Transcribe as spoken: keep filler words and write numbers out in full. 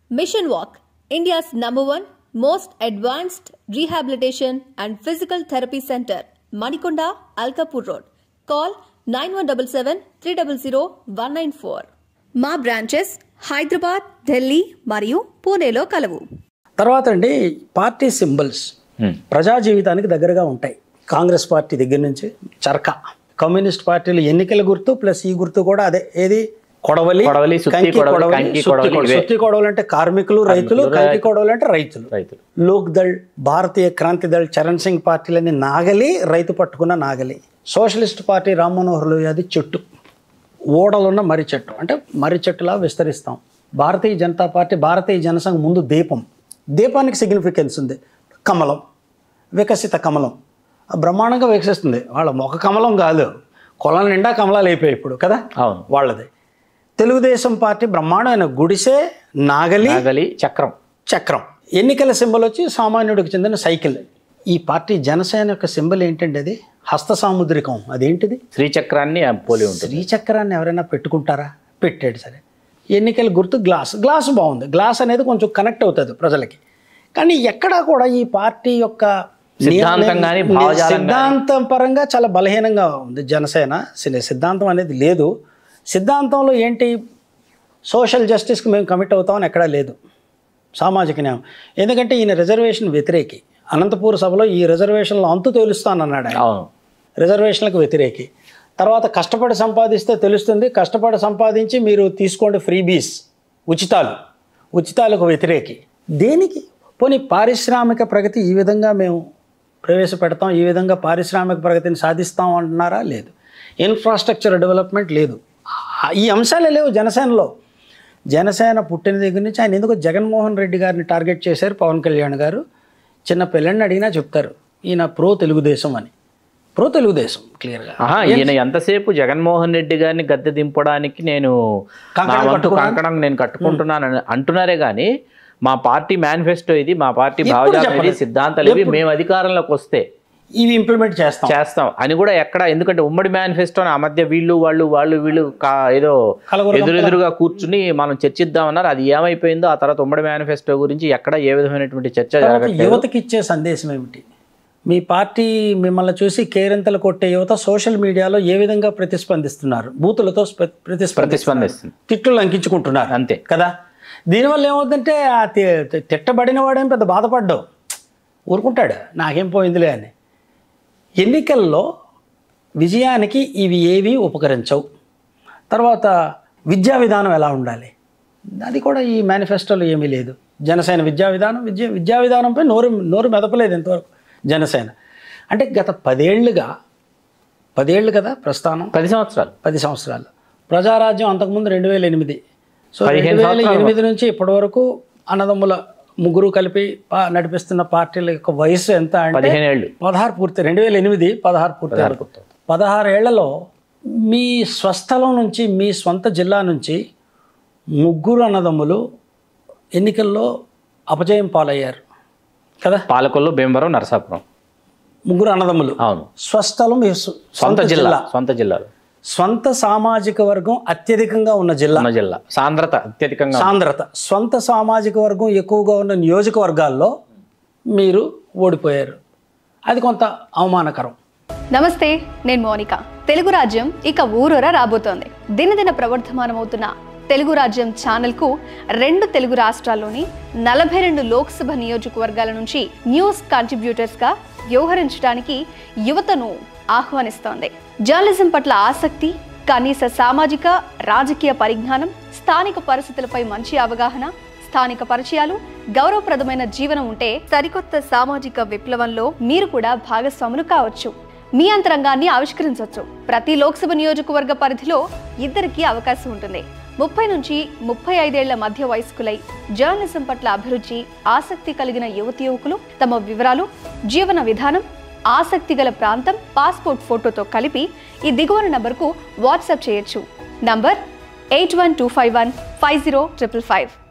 Mission Walk, India's number one most advanced rehabilitation and physical therapy center, Manikonda, Alkapur Road. Call nine one seven seven three zero zero one nine four. మా branches Hyderabad, Delhi మరియు పూణేలో కలవు. తర్వాత అండి party symbols ప్రజా జీవితానికి దగ్గరగా ఉంటాయి. కాంగ్రెస్ పార్టీ దగ్గర నుంచి చరక, కమ్యూనిస్ట్ పార్టీలు ఎన్నికల గుర్తు ప్లస్ ఈ గుర్తు కూడా అదే. ఏది? కొడవలి. సుత్తి కొడవలు అంటే కార్మికులు, రైతులు. కంకి కొడవలు అంటే రైతులు. రైతులు లోక్ దళ్, భారతీయ క్రాంతి దళ్, చరణ్ సింగ్ పార్టీలన్నీ నాగలి, రైతు పట్టుకున్న నాగలి. సోషలిస్ట్ పార్టీ రామ్ మనోహర్ లోహియా అది చెట్టు, ఓడలున్న మర్రి చెట్టు, అంటే మర్రి చెట్టులా విస్తరిస్తాం. భారతీయ జనతా పార్టీ, భారతీయ జనసంఘ్ ముందు దీపం, దీపానికి సిగ్నిఫికెన్స్ ఉంది. కమలం, వికసిత కమలం బ్రహ్మాండంగా వికసిస్తుంది. వాళ్ళ ఒక కమలం కాదు, కొలం నిండా కమలాలు అయిపోయాయి ఇప్పుడు కదా. అవును, వాళ్ళది. తెలుగుదేశం పార్టీ బ్రహ్మాండమైన గుడిసె, నాగలి, నాగలి, చక్రం. చక్రం ఎన్నికల సింబల్ వచ్చి సామాన్యుడికి చెందిన సైకిల్. ఈ పార్టీ జనసేన యొక్క సింబల్ ఏంటంటే అది హస్త సాముద్రికం. అదేంటిది? శ్రీచక్రాన్ని పోలి ఉంటుంది. శ్రీచక్రాన్ని ఎవరైనా పెట్టుకుంటారా? పెట్టాడు. సరే, ఎన్నికల గుర్తు గ్లాస్. గ్లాసు బాగుంది. గ్లాస్ అనేది కొంచెం కనెక్ట్ అవుతుంది ప్రజలకి. కానీ ఎక్కడా కూడా ఈ పార్టీ యొక్క సిద్ధాంతం పరంగా చాలా బలహీనంగా ఉంది జనసేన. సిద్ధాంతం అనేది లేదు. సిద్ధాంతంలో ఏంటి? సోషల్ జస్టిస్కి మేము కమిట్ అవుతామని ఎక్కడా లేదు. సామాజిక న్యాయం. ఎందుకంటే ఈయన రిజర్వేషన్ వ్యతిరేకి. అనంతపూర్ సభలో ఈ రిజర్వేషన్లో అంతు తెలుస్తానన్నాడు ఆయన. రిజర్వేషన్లకు వ్యతిరేకి. తర్వాత కష్టపడి సంపాదిస్తే తెలుస్తుంది, కష్టపడి సంపాదించి మీరు తీసుకోండి ఫ్రీబీస్, ఉచితాలు, ఉచితాలకు వ్యతిరేకి. దేనికి? పోనీ పారిశ్రామిక ప్రగతి ఈ విధంగా మేము ప్రవేశపెడతాం, ఈ విధంగా పారిశ్రామిక ప్రగతిని సాధిస్తాం అంటున్నారా? లేదు. ఇన్ఫ్రాస్ట్రక్చర్ డెవలప్మెంట్ లేదు. ఈ అంశాలే లేవు జనసేనలో. జనసేన పుట్టిన దగ్గర నుంచి ఆయన ఎందుకు జగన్మోహన్ రెడ్డి గారిని టార్గెట్ చేశారు పవన్ కళ్యాణ్ గారు. చిన్న పిల్లని అడిగినా చెప్తారు ఈయన ప్రో తెలుగుదేశం అని. ప్రో తెలుగుదేశం క్లియర్గా. ఈయన ఎంతసేపు జగన్మోహన్ రెడ్డి గారిని గద్దె దింపడానికి నేను కంకణం నేను కట్టుకుంటున్నాను అంటున్నారే కానీ మా పార్టీ మేనిఫెస్టో ఇది, మా పార్టీ భావజాలం, సిద్ధాంతాలు ఇవి, మేము అధికారంలోకి వస్తే ఇవి ఇంప్లిమెంట్ చేస్తాం చేస్తాం అని కూడా ఎక్కడ. ఎందుకంటే ఉమ్మడి మేనిఫెస్టో ఆ మధ్య వీళ్ళు వాళ్ళు వాళ్ళు వీళ్ళు ఏదో ఎదురెదురుగా కూర్చుని మనం చర్చిద్దామన్నారు. అది ఏమైపోయిందో ఆ తర్వాత ఉమ్మడి మేనిఫెస్టో గురించి ఎక్కడ ఏ విధమైనటువంటి చర్చ జరగట్లేదు. యువతకి ఇచ్చే సందేశం ఏమిటి? మీ పార్టీ మిమ్మల్ని చూసి కేరింతలు కొట్టే యువత సోషల్ మీడియాలో ఏ విధంగా ప్రతిస్పందిస్తున్నారు? బూతులతో ప్రతిస్పందిస్తున్నారు, తిట్లు లంకించుకుంటున్నారు, అంతే కదా. దీనివల్ల ఏమవుతుందంటే ఆ తిట్టబడిన వాడేం పెద్ద బాధపడ్డావు, ఊరుకుంటాడు, నాకేం పోయిందిలే అని. ఎన్నికల్లో విజయానికి ఇవి ఏవి ఉపకరించవు. తర్వాత విద్యా విధానం ఎలా ఉండాలి, అది కూడా ఈ మేనిఫెస్టోలో ఏమీ లేదు. జనసేన విద్యా విధానం విద్య విద్యా విధానంపై నోరు నోరు మెదపలేదు ఇంతవరకు జనసేన. అంటే గత పదేళ్లుగా పదేళ్ళు కదా ప్రస్థానం, పది సంవత్సరాలు పది సంవత్సరాలు ప్రజారాజ్యం అంతకుముందు రెండు వేల ఎనిమిది సో రెండు వేల ఎనిమిది నుంచి ఇప్పటి వరకు అన్నదమ్ముల ముగ్గురు కలిపి నడిపిస్తున్న పార్టీల యొక్క వయసు ఎంత అంటే పదహారు పూర్తి. రెండు వేల ఎనిమిది పదహారు పూర్తి. పదహారు ఏళ్లలో మీ స్వస్థలం నుంచి, మీ సొంత జిల్లా నుంచి ముగ్గురు అన్నదమ్ములు ఎన్నికల్లో అపజయం పాలయ్యారు కదా. పాలకొల్లు, భీమవరం, నరసాపురం ముగ్గురు అన్నదమ్ములు. అవును. స్వస్థలం మీ సొంత జిల్లా, సొంత జిల్లాలో స్వంత సామాజిక వర్గం అత్యధికంగా ఉన్న జిల్లా జిల్లా సాంద్రత అత్యధికంగా సాంద్రత స్వంత సామాజిక వర్గం ఎక్కువగా ఉన్న నియోజకవర్గాల్లో మీరు ఓడిపోయారు. అది కొంత అవమానకరం. నమస్తే, నేను మోనిక. తెలుగు రాజ్యం ఇక ఊరూరా రాబోతోంది. దినదిన ప్రవర్ధమానమవుతున్న తెలుగు రాజ్యం ఛానల్కు రెండు తెలుగు రాష్ట్రాల్లోని నలభై రెండు లోక్సభ నియోజకవర్గాల నుంచి న్యూస్ కంట్రిబ్యూటర్స్గా వ్యవహరించడానికి యువతను ఆహ్వానిస్తోంది. జర్నలిజం పట్ల ఆసక్తి, కనీస సామాజిక రాజకీయ పరిజ్ఞానం, స్థానిక పరిస్థితులపై మంచి అవగాహన, స్థానిక పరిచయాలు, గౌరవప్రదమైన జీవనం ఉంటే సరికొత్త సామాజిక విప్లవంలో మీరు కూడా భాగస్వాములు కావచ్చు. మీ అంతరంగాన్ని ఆవిష్కరించవచ్చు. ప్రతి లోక్సభ నియోజకవర్గ పరిధిలో ఇద్దరికి అవకాశం ఉంటుంది. ముప్పై నుంచి ముప్పై ఐదేళ్ల మధ్య వయస్కులై జర్నలిజం పట్ల అభిరుచి, ఆసక్తి కలిగిన యువతి యువకులు తమ వివరాలు, జీవన విధానం, ఆసక్తి గల ప్రాంతం, పాస్పోర్ట్ ఫోటోతో కలిపి ఈ దిగువన నంబర్కు వాట్సాప్ చేయొచ్చు. Number eight one two five one five zero triple five.